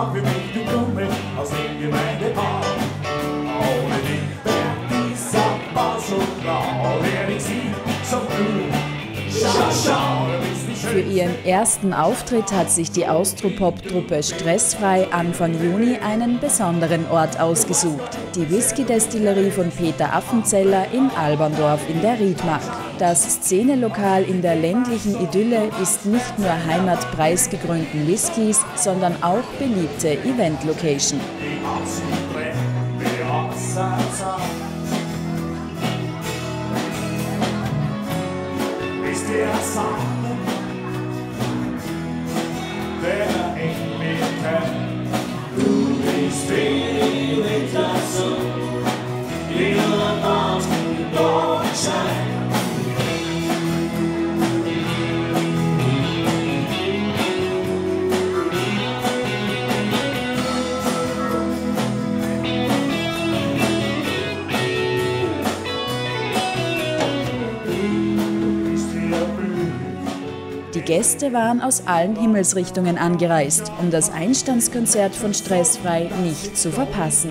Tag für mich, du Blume aus dem Gemeindepark. Ohne dich wär dieser Ball so blau, wär ich sie so grün. Schau, schau, du bist die Für ihren ersten Auftritt hat sich die Austropop-Truppe Stressfrei Anfang Juni einen besonderen Ort ausgesucht. Die Whisky-Destillerie von Peter Affenzeller in Alberndorf in der Riedmark. Das Szenelokal in der ländlichen Idylle ist nicht nur Heimat preisgekrönten Whiskys, sondern auch beliebte Event-Location. Die Gäste waren aus allen Himmelsrichtungen angereist, um das Einstandskonzert von Stressfrei nicht zu verpassen.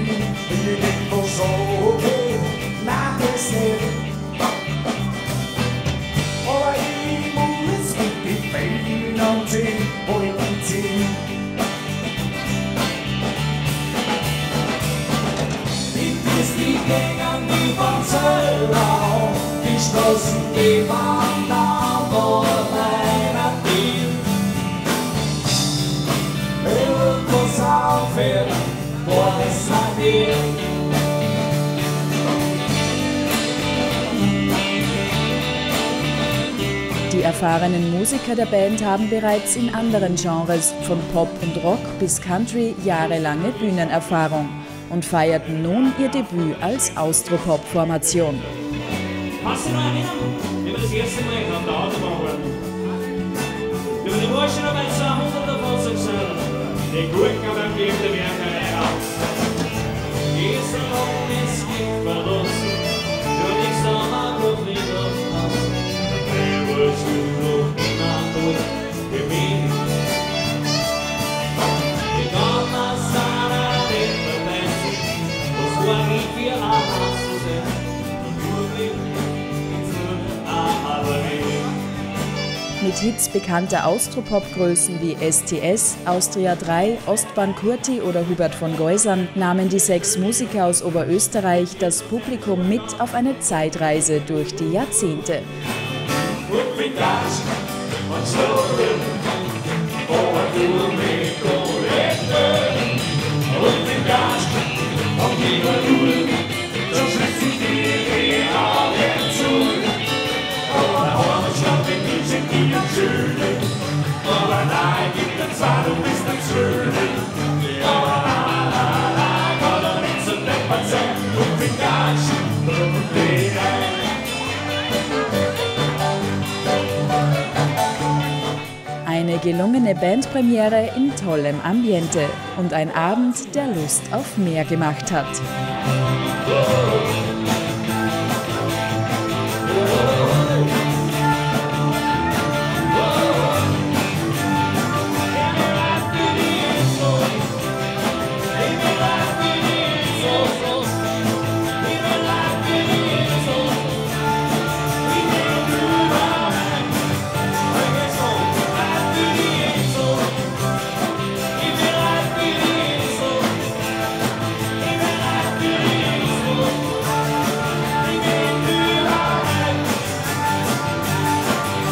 Die Straßen, die waren da, wo meiner Team irgendwas aufhört, wo es an dir. Die erfahrenen Musiker der Band haben bereits in anderen Genres, von Pop und Rock bis Country, jahrelange Bühnenerfahrung und feierten nun ihr Debüt als Austropop-Formation. Kannst du noch erinnern, wie wir das erste Mal auf der Autobahn waren? Über die Burschen haben jetzt 200 Fahrzeuge sind. Die Gurken beim Geben, die werden keine raus. Dieser Morgen ist nicht verlassen, nur die Sommergruppe drauf aus. Der wirst du noch immer durchgewehen. Ich kann das seiner Welt verbrechen, das war nicht für alles zu sehen. Mit Hits bekannter Austropop-Größen wie STS, Austria 3, Ostbahn Kurti oder Hubert von Geusern nahmen die 6 Musiker aus Oberösterreich das Publikum mit auf eine Zeitreise durch die Jahrzehnte. Eine gelungene Bandpremiere in tollem Ambiente und ein Abend, der Lust auf mehr gemacht hat.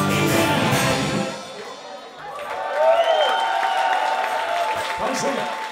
Dankeschön.